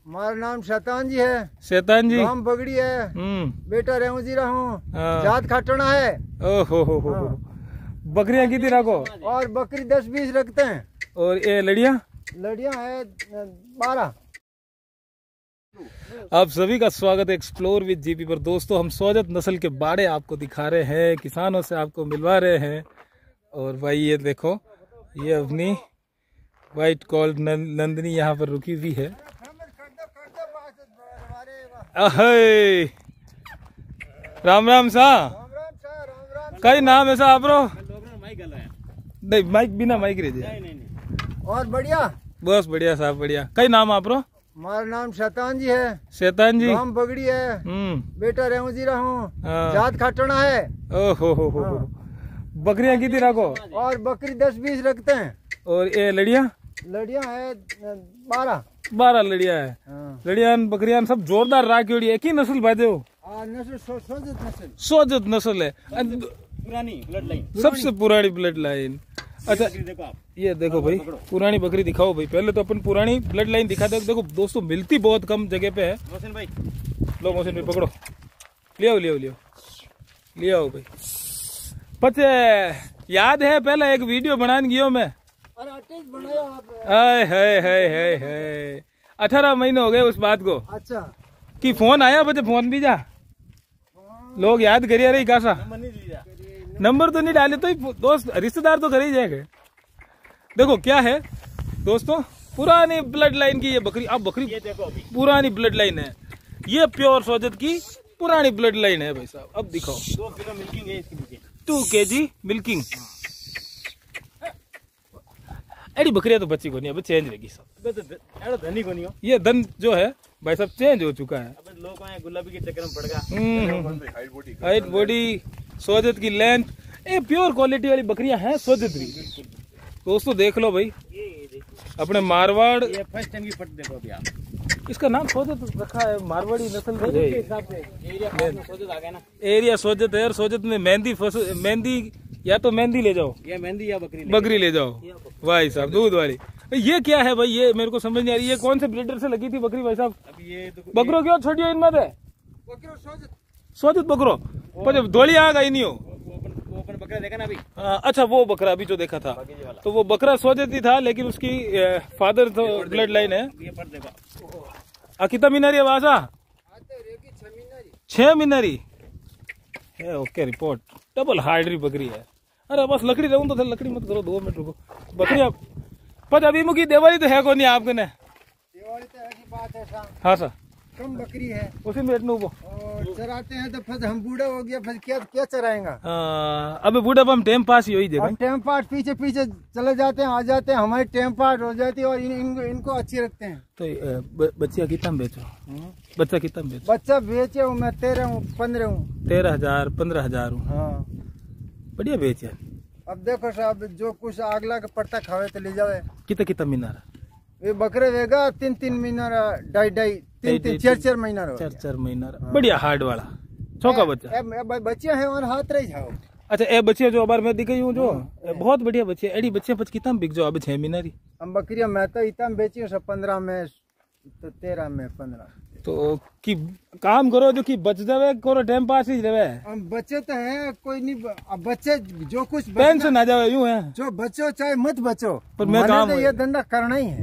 हमारा नाम शैतान जी है। शैतान जी, नाम बगड़ी है। बेटा रेहू जी रहूं। जात खटना है। ओहो हो। बकरियां कितनी रखो? और बकरी 10-20 रखते हैं। और ये लड़ियां है 12। आप सभी का स्वागत है एक्सप्लोर विद जीपी पर। दोस्तों, हम सोजत नस्ल के बाड़े आपको दिखा रहे हैं, किसानों से आपको मिलवा रहे हैं। और भाई ये देखो, ये अपनी वाइट कॉल्ड नंदनी यहाँ पर रुकी हुई है। अहे राम राम सा, कई नाम है सा आपरो? नहीं, माइक बिना माइक रहे। और बढ़िया, बस बढ़िया साहब, बढ़िया। कई नाम आपरो? हमारा नाम शैतान जी है। शैतान जी, नाम बगड़ी है। बेटा रेहू जी रहूं। जात खटना है। ओहो हो। बकरियां कितनी रखो? और बकरी 10-20 रखते हैं। और ये लड़ियां है 12 लड़ियां है। लड़ियां बकरियां सब जोरदार राखी। एक ही नस्ल बाजे हो? सोजत नस्ल है, पुरानी ब्लड लाइन, सबसे पुरानी ब्लड लाइन। अच्छा, ये देखो भाई, पुरानी बकरी दिखाओ भाई। पहले तो अपन पुरानी ब्लड लाइन दिखाते हैं। देखो दोस्तों, मिलती बहुत कम जगह पे है। मोहसिन भाई, लो मोहसिन भाई पकड़ो, ले आओ भाई। पचे याद है पहले एक वीडियो बनाने गयो मैं। हाय 18 महीने हो गए उस बात को। अच्छा, कि फोन आया बचे, फोन भी जा लोग याद करिए रही कासा। नंबर तो नहीं डाले तो दोस्त रिश्तेदार तो कर ही जाएंगे। देखो क्या है दोस्तों, पुरानी ब्लड लाइन की ये बकरी। अब बकरी ये देखो पुरानी ब्लड लाइन है, ये प्योर सोजत की पुरानी ब्लड लाइन है भाई साहब। अब दिखाओ, 2 किलो मिल्किंग है इसकी नीचे, 2 kg मिल्किंग। एडी बकरियां तो बच्ची को नहीं, अब चेंज रहेगी सब। धनी को नहीं हो, ये धन जो है भाई साहब चेंज हो चुका है। अब लोग आए गुलाबी के चक्कर में पड़ गया। हाइट बॉडी, सोजत की लेंथ, ये प्योर क्वालिटी वाली बकरियां हैं सोजत की। दोस्तों देख लो भाई, अपने मारवाड़, ये फर्स्ट टाइम की फट देखो अभी आप। इसका नाम सोजत रखा है, मारवाड़ी नस्ल के हिसाब से एरिया में सोजत आ गया ना। एरिया सोजत है, और सोजत में मेहंदी या तो मेहंदी ले जाओ, ये मेहंदी या बकरी ले जाओ भाई साहब, दूध वाली। ये क्या है भाई, ये मेरे को समझ नहीं आ रही। ये कौन से ब्रीडर से लगी थी बकरी भाई साहब? अब ये बकरो क्यों छोड़ियो इनमें से? सोजत बकरो पर धोली आ गई नहीं हो। वो अपन बकरा देखा ना अभी। अच्छा, वो बकरा अभी जो देखा था, तो वो बकरा सोजत ही था, लेकिन उसकी फादर तो ब्लड लाइन है। ये पर देखो, कितना मीनारी आवाज 6 मीनारी है। ओके, रिपोर्ट डबल हाइड्री बकरी है। अरे बस लकड़ी रहूं तो लकड़ी मत करो, 2 मिनट रुको। बकरियां पर अभी मुखी दिवाली तो है को नहीं आपके ने? दिवाली तो ऐसी बात है साहब, हाँ सर, कम बकरी है उसी में वो और चराते हैं तो फिर हम बूढ़ा हो गया, फिर क्या चराएगा। अबे बूढ़ा हम टाइम पास ही हो ही दे। टाइम पास पीछे चले जाते हैं, आ जाते हैं, हमारी टाइम पास हो जाती है और इनको अच्छी रखते हैं। तो बच्चिया कितना में बेचो? बच्चा कितना में बेचो? बच्चा बेचे हूँ मैं 13 हूँ 15 हूँ। 13,000 15,000 हूँ। हाँ, बढ़िया बेचे। अब देखो साहब, जो कुछ अगला का पट्टा खावे तो ले जावे। कितना मीनार? ये बकरे वेगा 3 महीना, 2.5 4 महीना, 4 महीना। बढ़िया हार्ड वाला चौका बच्चा। बच्चे हैं और हाथ रही जाओ। अच्छा, ए बच्चे जो अबार मैं दिखाई हूँ जो बहुत बढ़िया बच्चे। एडी बच्चे पच कितना बिक जो? अब 6 महीना। हम बकरियां मैं तो इतना बेची हूँ 15 में, तो 13 में 15। तो कि काम करो जो कि बच जावे, करो टाइम पास ही रहे। हम बच्चे तो हैं, कोई नहीं। अब बच्चे जो कुछ पेंशन आ जावे यूं है, जो बचो चाहे मत बचो, पर मैं काम तो ये धंधा करना ही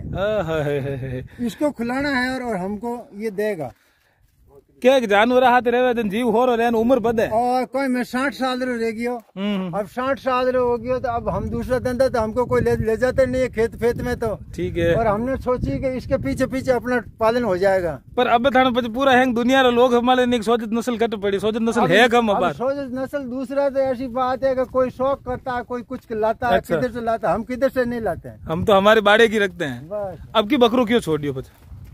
है। इसको खिलाना है और हमको ये देगा। क्या जानवर हाथ रहे जीव हो रहे, उम्र बढ़े। और कोई मैं 60 साल रह गयो, अब 60 साल हो गयो, तो अब हम दूसरा धंधा तो हमको कोई ले जाते नहीं है खेत फेत में, तो ठीक है। और हमने सोची कि इसके पीछे अपना पालन हो जाएगा। पर अब थाने पूरा है दुनिया लोग हमारे नहीं सोजत नस्ल कट पड़ी, सोजत नस्ल है कम। सोजत नस्ल दूसरा तो ऐसी बात है कि कोई शौक करता है, कोई कुछ लाता है। किधर से लाता है, हम किधर से नहीं लाते हैं, हम तो हमारे बाड़े की रखते हैं बस। अब की बकरों क्यों छोड़ दियो?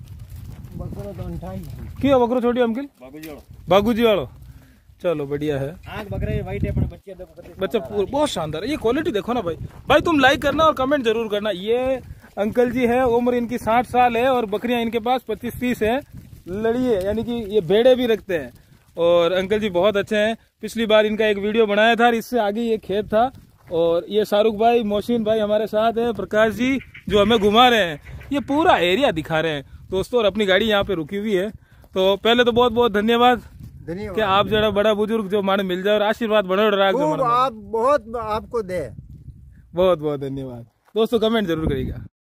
बकरो तो क्यों बकरो छोड़ियो अंकिल? बागूजी वालो, चलो बढ़िया है। आंख बकरे वाइट है, बच्चे देखो, बच्चा बहुत शानदार है। ये क्वालिटी देखो ना भाई तुम लाइक करना और कमेंट जरूर करना। ये अंकल जी है, उम्र इनकी 60 साल है और बकरियां इनके पास 25-30 है। लड़ी है, यानी कि ये भेड़े भी रखते हैं। और अंकल जी बहुत अच्छे हैं। पिछली बार इनका एक वीडियो बनाया था, इससे आगे ये खेत था। और ये शाहरुख भाई, मोहसिन भाई हमारे साथ है, प्रकाश जी जो हमें घुमा रहे हैं, ये पूरा एरिया दिखा रहे हैं। दोस्तों, और अपनी गाड़ी यहाँ पे रुकी हुई है। तो पहले तो बहुत बहुत धन्यवाद कि आप जरा बड़ा बुजुर्ग जो माने मिल जाए और आशीर्वाद बढ़ो आप बहुत आपको दे। बहुत बहुत धन्यवाद दोस्तों, कमेंट जरूर करिएगा।